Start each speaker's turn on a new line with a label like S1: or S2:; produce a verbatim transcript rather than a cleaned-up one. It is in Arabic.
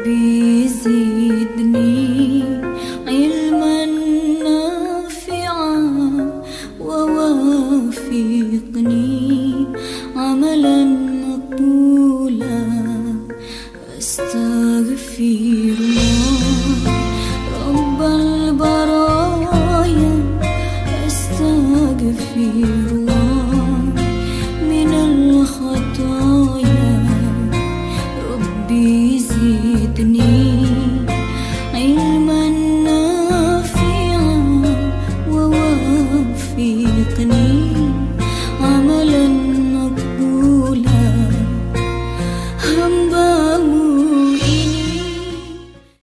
S1: ربي زدني علما نافعا ووافقني عملا مقبولا. أستغفر الله رب البرايا، أستغفر الله من الخطايا. ربي زدني